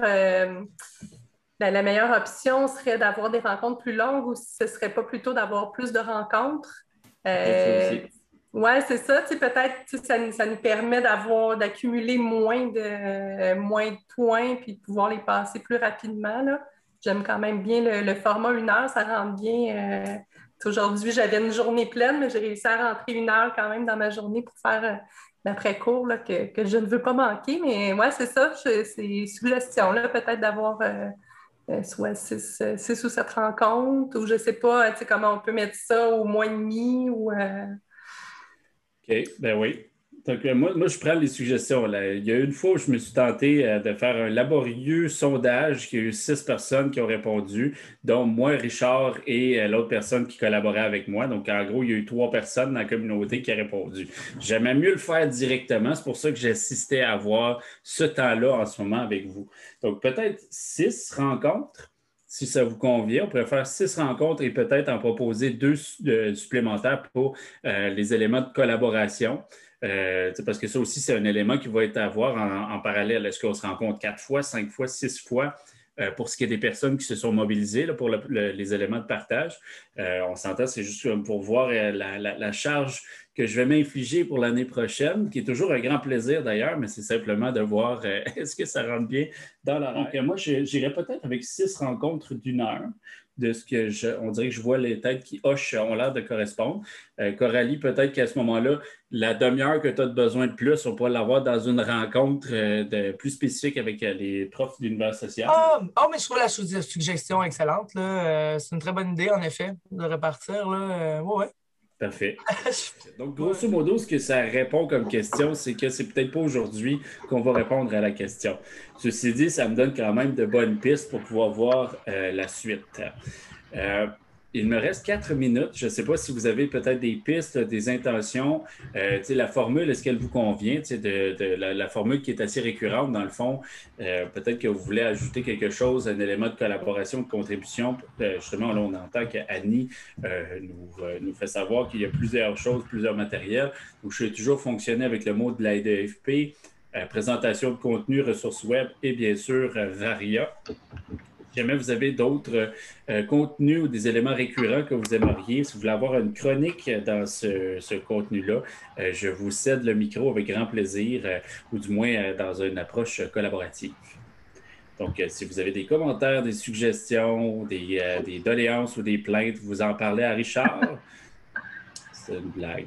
la meilleure option serait d'avoir des rencontres plus longues ou si ce ne serait pas plutôt d'avoir plus de rencontres. Oui, c'est ça. Peut-être ça nous permet d'accumuler moins de points puis de pouvoir les passer plus rapidement, là. J'aime quand même bien le format 1 heure, ça rentre bien. Aujourd'hui, j'avais une journée pleine, mais j'ai réussi à rentrer 1 heure quand même dans ma journée pour faire l'après-cours là, que je ne veux pas manquer. Mais ouais, c'est ça, c'est suggestion-là, peut-être d'avoir soit 6 ou 7 rencontres, ou je ne sais pas comment on peut mettre ça au mois et demi ou. OK, ben oui. Donc, moi, je prends les suggestions. Là. Il y a une fois où je me suis tenté de faire un laborieux sondage, qui a eu 6 personnes qui ont répondu, dont moi, Richard et l'autre personne qui collaborait avec moi. Donc, en gros, il y a eu 3 personnes dans la communauté qui ont répondu. J'aimais mieux le faire directement. C'est pour ça que j'assistais à avoir ce temps-là en ce moment avec vous. Donc, peut-être 6 rencontres. Si ça vous convient, on pourrait faire 6 rencontres et peut-être en proposer 2 supplémentaires pour les éléments de collaboration. Parce que ça aussi, c'est un élément qui va être à voir en parallèle. Est-ce qu'on se rencontre 4 fois, 5 fois, 6 fois pour ce qui est des personnes qui se sont mobilisées là, pour les éléments de partage? On s'entend, c'est juste pour voir la charge que je vais m'infliger pour l'année prochaine, qui est toujours un grand plaisir d'ailleurs, mais c'est simplement de voir est-ce que ça rentre bien dans l'horaire. Donc, moi, j'irais peut-être avec 6 rencontres d'1 heure. De ce que on dirait que je vois les têtes qui hochent ont l'air de correspondre. Coralie, peut-être qu'à ce moment-là, la demi-heure que tu as besoin de plus, on pourrait l'avoir dans une rencontre plus spécifique avec les profs d'univers social. Mais je trouve la suggestion excellente. C'est une très bonne idée, en effet, de repartir. Ouais. Parfait. Donc, grosso modo, ce que ça répond comme question, c'est que c'est peut-être pas aujourd'hui qu'on va répondre à la question. Ceci dit, ça me donne quand même de bonnes pistes pour pouvoir voir la suite. Il me reste 4 minutes. Je ne sais pas si vous avez peut-être des pistes, des intentions. La formule, est-ce qu'elle vous convient? La formule qui est assez récurrente, dans le fond, peut-être que vous voulez ajouter quelque chose, un élément de collaboration, de contribution. Justement, là, on entend qu'Annie nous fait savoir qu'il y a plusieurs choses, plusieurs matériels. Donc, je vais toujours fonctionner avec le mot de la DFP, présentation de contenu, ressources web et bien sûr, Varia. Si jamais vous avez d'autres contenus ou des éléments récurrents que vous aimeriez, si vous voulez avoir une chronique dans ce contenu-là, je vous cède le micro avec grand plaisir, ou du moins dans une approche collaborative. Donc, si vous avez des commentaires, des suggestions, des doléances ou des plaintes, vous en parlez à Richard. C'est une blague.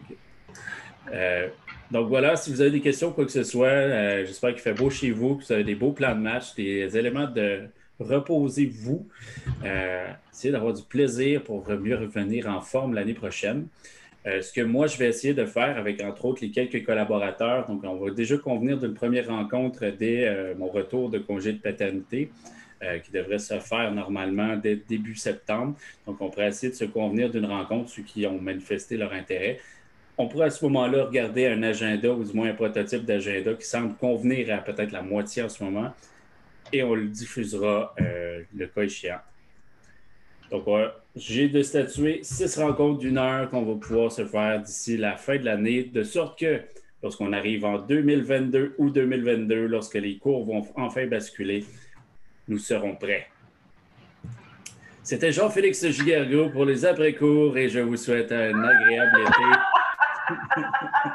Donc voilà, si vous avez des questions, quoi que ce soit, j'espère qu'il fait beau chez vous, que vous avez des beaux plans de match, des éléments de... Reposez-vous. Essayez d'avoir du plaisir pour mieux revenir en forme l'année prochaine. Ce que moi, je vais essayer de faire avec, entre autres, les quelques collaborateurs. Donc, on va déjà convenir d'une première rencontre dès mon retour de congé de paternité, qui devrait se faire normalement dès début septembre. Donc, on pourrait essayer de se convenir d'une rencontre, ceux qui ont manifesté leur intérêt. On pourrait à ce moment-là regarder un agenda ou du moins un prototype d'agenda qui semble convenir à peut-être la moitié en ce moment. Et on le diffusera le cas échéant. Donc, j'ai de statuer 6 rencontres d'1 heure qu'on va pouvoir se faire d'ici la fin de l'année, de sorte que lorsqu'on arrive en 2022 ou 2022, lorsque les cours vont enfin basculer, nous serons prêts. C'était Jean-Félix Giguergo pour les après-cours et je vous souhaite un agréable été.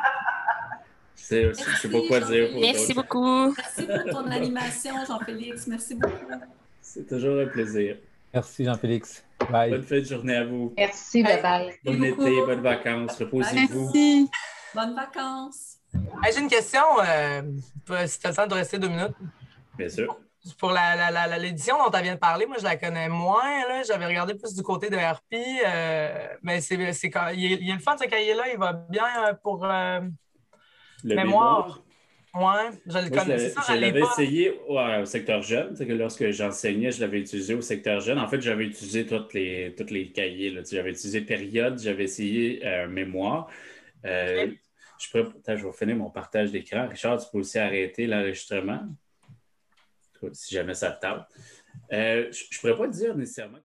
Je sais pas quoi dire. Merci beaucoup. Merci pour ton animation, Jean-Félix. Merci beaucoup. C'est toujours un plaisir. Merci, Jean-Félix. Bye. Bonne fin de journée à vous. Merci, bye-bye. Bon été, bonnes vacances. Reposez-vous. Merci. Bonnes vacances. J'ai une question, si tu as le temps de rester 2 minutes. Bien sûr. Pour l'édition dont tu viens de parler, moi, je la connais moins. Là. J'avais regardé plus du côté de RP. Mais il y a le fun, ce cahier-là, il va bien pour le mémoire. Oui, je le connais. Je l'avais essayé au secteur jeune. C'est que lorsque j'enseignais, je l'avais utilisé au secteur jeune. En fait, j'avais utilisé tous les cahiers. Là. J'avais utilisé période, j'avais essayé mémoire. je vais finir mon partage d'écran. Richard, tu peux aussi arrêter l'enregistrement, si jamais ça te tente. Je ne pourrais pas dire nécessairement.